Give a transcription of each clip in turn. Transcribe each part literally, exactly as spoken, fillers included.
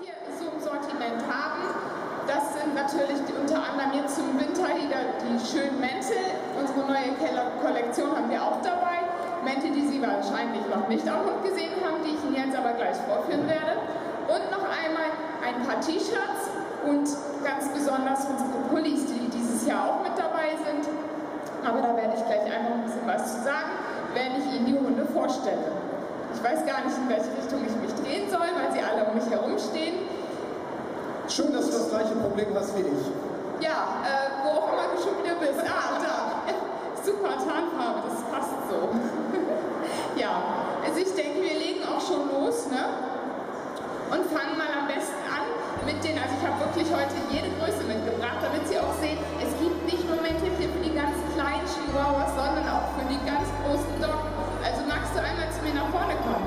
wir so im Sortiment haben, das sind natürlich die, unter anderem jetzt zum Winter die, die schönen Mäntel. Unsere neue Kollektion haben wir auch dabei. Mäntel, die Sie wahrscheinlich noch nicht am Hund gesehen haben, die ich Ihnen jetzt aber gleich vorführen werde. Und noch einmal ein paar T-Shirts und ganz besonders unsere Pullis, die dieses Jahr auch mit dabei sind. Aber da werde ich gleich einfach ein bisschen was zu sagen, wenn ich Ihnen die Hunde vorstelle. Ich weiß gar nicht, in welche Richtung ich mich drehen soll, weil sie alle um mich herum stehen. Schön, dass du das gleiche Problem hast wie ich. Ja, äh, wo auch immer du schon wieder bist. Ah, da. Super Tarnfarbe, das passt so. Ja, also ich denke, wir legen auch schon los, ne? Und fangen mal am besten an mit den, also ich habe wirklich heute jede Größe mitgebracht, damit Sie auch sehen, es gibt nicht nur Mäntel für die ganz kleinen Chihuahuas, sondern auch für die ganz großen Doggen. Also magst du einmal zu mir nach vorne kommen?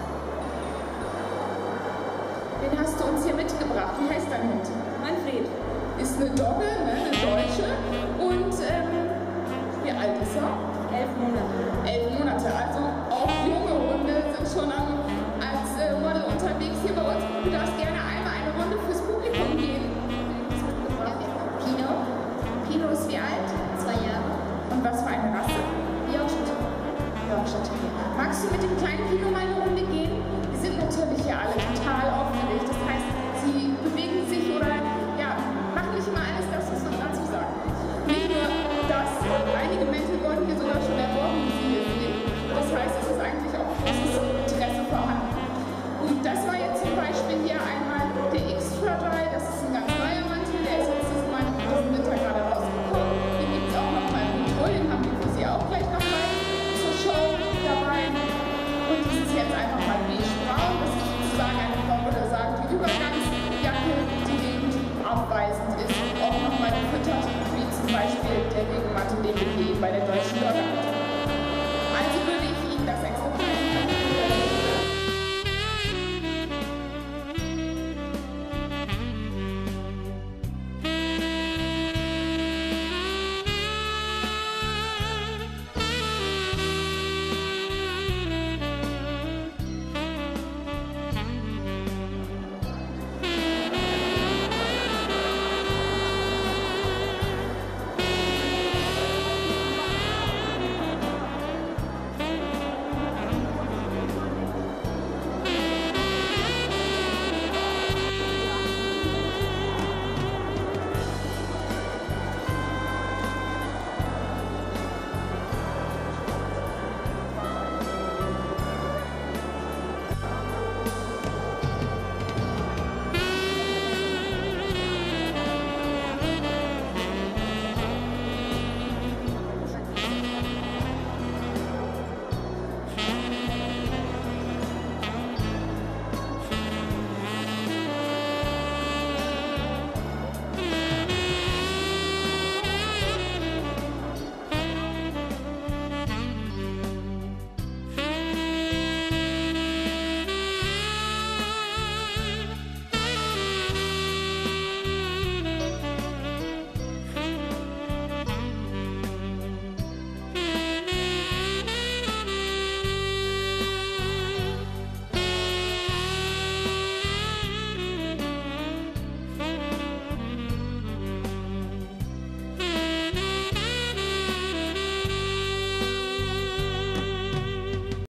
Den hast du uns hier mitgebracht. Wie heißt dein Hund? Manfred. Ist eine Dogge, ne? Eine Deutsche. Und ähm, wie alt ist er? Elf Monate. Elf Monate. Also auch junge Hunde sind schon am, als äh, Model unterwegs hier bei uns. Du darfst gerne einmal eine Runde fürs Publikum gehen. Pino. Pino ist wie alt? Zwei Jahre. Und was für eine Rasse? Yorkshire Terrier. Yorkshire Terrier. Magst du mit dem kleinen Pino mal eine Runde gehen? Die sind natürlich hier alle total aufgeregt. Das heißt, sie bewegen sich oder ja, machen nicht immer alles das, was man dazu sagt. Nicht nur das, einige Mäntel wurden hier sogar schon erworben, wie Sie hier sehen. Das heißt, es ist eigentlich auch großes Interesse vorhanden. Und das war jetzt zum Beispiel hier einmal der Extra Dry. Das ist ein ganz neuer Mantel, der ist jetzt das Mal diesen Winter gerade rausgekommen. Den gibt es auch noch mal im Control, den haben wir für Sie auch gleich noch mal zur Show dabei. Und das ist jetzt einfach mal beige-braun. Das ist sozusagen eine, man würde sagen, die Übergangsjacke, die eben abweisend ist, auch nochmal gefüttert, wie zum Beispiel der Regenmantel, den wir hier bei der Deutschen